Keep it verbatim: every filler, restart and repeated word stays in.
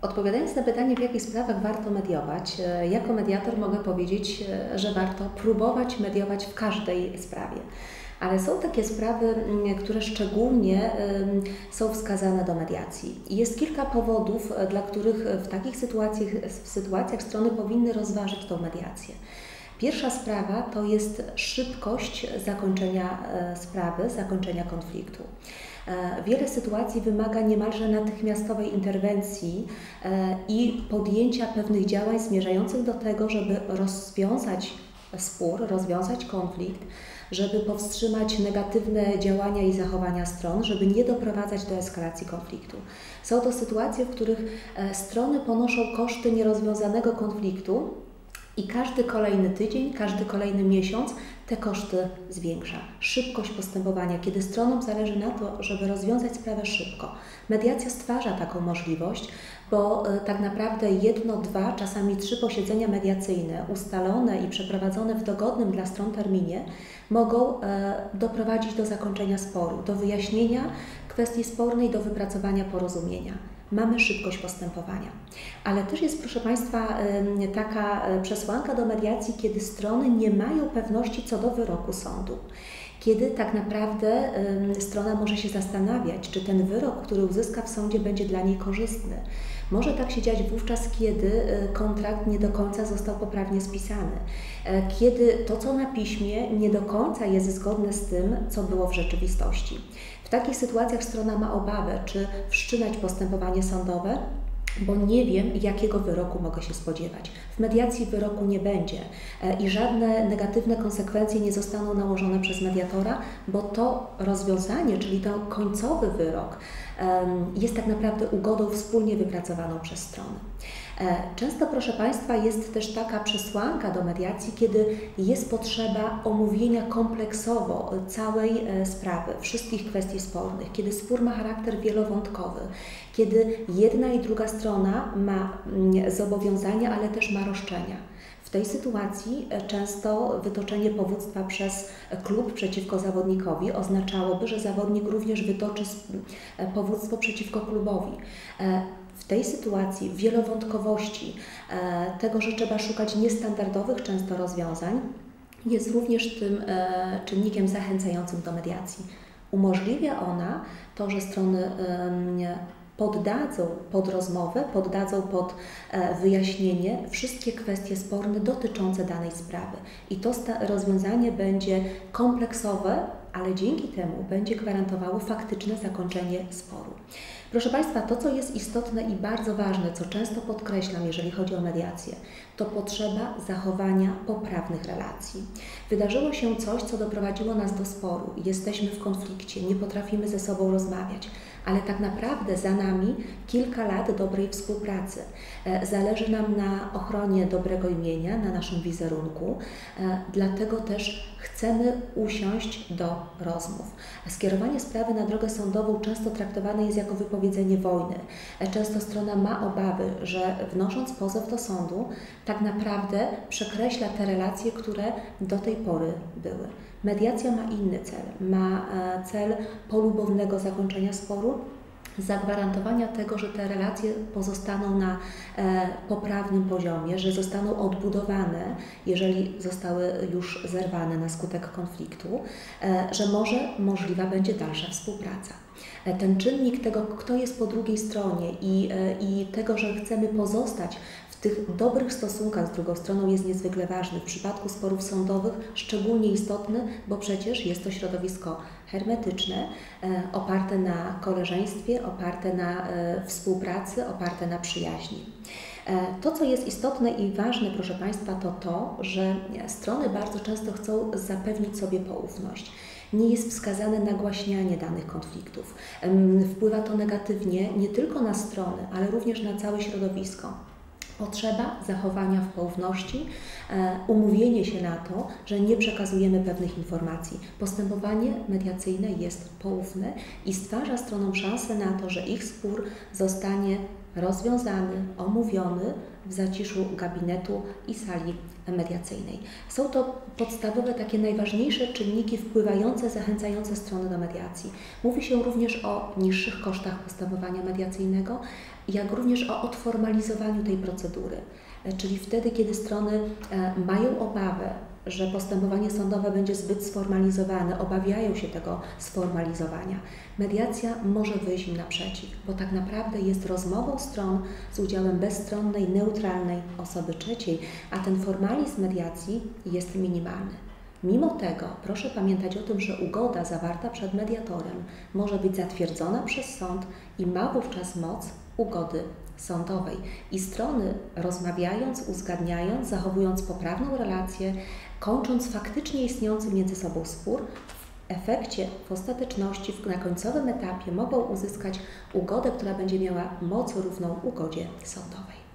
Odpowiadając na pytanie, w jakich sprawach warto mediować, jako mediator mogę powiedzieć, że warto próbować mediować w każdej sprawie. Ale są takie sprawy, które szczególnie są wskazane do mediacji. I jest kilka powodów, dla których w takich sytuacjach, w sytuacjach strony powinny rozważyć tą mediację. Pierwsza sprawa to jest szybkość zakończenia sprawy, zakończenia konfliktu. Wiele sytuacji wymaga niemalże natychmiastowej interwencji i podjęcia pewnych działań zmierzających do tego, żeby rozwiązać spór, rozwiązać konflikt, żeby powstrzymać negatywne działania i zachowania stron, żeby nie doprowadzać do eskalacji konfliktu. Są to sytuacje, w których strony ponoszą koszty nierozwiązanego konfliktu i każdy kolejny tydzień, każdy kolejny miesiąc te koszty zwiększa. Szybkość postępowania, kiedy stronom zależy na to, żeby rozwiązać sprawę szybko. Mediacja stwarza taką możliwość, bo tak naprawdę jedno, dwa, czasami trzy posiedzenia mediacyjne ustalone i przeprowadzone w dogodnym dla stron terminie mogą doprowadzić do zakończenia sporu, do wyjaśnienia kwestii spornej, do wypracowania porozumienia. Mamy szybkość postępowania. Ale też jest, proszę Państwa, taka przesłanka do mediacji, kiedy strony nie mają pewności co do wyroku sądu. Kiedy tak naprawdę strona może się zastanawiać, czy ten wyrok, który uzyska w sądzie, będzie dla niej korzystny. Może tak się dziać wówczas, kiedy kontrakt nie do końca został poprawnie spisany, kiedy to, co na piśmie, nie do końca jest zgodne z tym, co było w rzeczywistości. W takich sytuacjach strona ma obawę, czy wszczynać postępowanie sądowe, bo nie wiem, jakiego wyroku mogę się spodziewać. W mediacji wyroku nie będzie i żadne negatywne konsekwencje nie zostaną nałożone przez mediatora, bo to rozwiązanie, czyli to końcowy wyrok, jest tak naprawdę ugodą wspólnie wypracowaną przez strony. Często, proszę Państwa, jest też taka przesłanka do mediacji, kiedy jest potrzeba omówienia kompleksowo całej sprawy, wszystkich kwestii spornych, kiedy spór ma charakter wielowątkowy, kiedy jedna i druga strona ma zobowiązania, ale też ma roszczenia. W tej sytuacji często wytoczenie powództwa przez klub przeciwko zawodnikowi oznaczałoby, że zawodnik również wytoczy powództwo przeciwko klubowi. W tej sytuacji wielowątkowości, tego, że trzeba szukać niestandardowych często rozwiązań, jest również tym czynnikiem zachęcającym do mediacji. Umożliwia ona to, że strony poddadzą pod rozmowę, poddadzą pod wyjaśnienie wszystkie kwestie sporne dotyczące danej sprawy. I to rozwiązanie będzie kompleksowe, ale dzięki temu będzie gwarantowało faktyczne zakończenie sporu. Proszę Państwa, to, co jest istotne i bardzo ważne, co często podkreślam, jeżeli chodzi o mediację, to potrzeba zachowania poprawnych relacji. Wydarzyło się coś, co doprowadziło nas do sporu. Jesteśmy w konflikcie, nie potrafimy ze sobą rozmawiać, ale tak naprawdę za nami kilka lat dobrej współpracy. Zależy nam na ochronie dobrego imienia, na naszym wizerunku, dlatego też chcemy usiąść do rozmów. Skierowanie sprawy na drogę sądową często traktowane jest jako wypowiedzenie wojny. Często strona ma obawy, że wnosząc pozew do sądu, tak naprawdę przekreśla te relacje, które do tej pory były. Mediacja ma inny cel, ma cel polubownego zakończenia sporu, zagwarantowania tego, że te relacje pozostaną na e, poprawnym poziomie, że zostaną odbudowane, jeżeli zostały już zerwane na skutek konfliktu, e, że może możliwa będzie dalsza współpraca. E, ten czynnik tego, kto jest po drugiej stronie i, e, i tego, że chcemy pozostać w tych dobrych stosunkach z drugą stroną, jest niezwykle ważny. W przypadku sporów sądowych szczególnie istotny, bo przecież jest to środowisko hermetyczne, e, oparte na koleżeństwie, oparte na e, współpracy, oparte na przyjaźni. E, to, co jest istotne i ważne, proszę Państwa, to to, że strony bardzo często chcą zapewnić sobie poufność. Nie jest wskazane nagłaśnianie danych konfliktów. E, wpływa to negatywnie nie tylko na strony, ale również na całe środowisko. Potrzeba zachowania w poufności, e, umówienie się na to, że nie przekazujemy pewnych informacji. Postępowanie mediacyjne jest poufne i stwarza stronom szansę na to, że ich spór zostanie rozwiązany, omówiony w zaciszu gabinetu i sali mediacyjnej. Są to podstawowe, takie najważniejsze czynniki wpływające, zachęcające strony do mediacji. Mówi się również o niższych kosztach postępowania mediacyjnego, jak również o odformalizowaniu tej procedury. Czyli wtedy, kiedy strony mają obawę, że postępowanie sądowe będzie zbyt sformalizowane, obawiają się tego sformalizowania, mediacja może wyjść im naprzeciw, bo tak naprawdę jest rozmową stron z udziałem bezstronnej, neutralnej osoby trzeciej, a ten formalizm mediacji jest minimalny. Mimo tego proszę pamiętać o tym, że ugoda zawarta przed mediatorem może być zatwierdzona przez sąd i ma wówczas moc ugody sądowej. I strony, rozmawiając, uzgadniając, zachowując poprawną relację, kończąc faktycznie istniejący między sobą spór, w efekcie, w ostateczności, na końcowym etapie mogą uzyskać ugodę, która będzie miała moc równą ugodzie sądowej.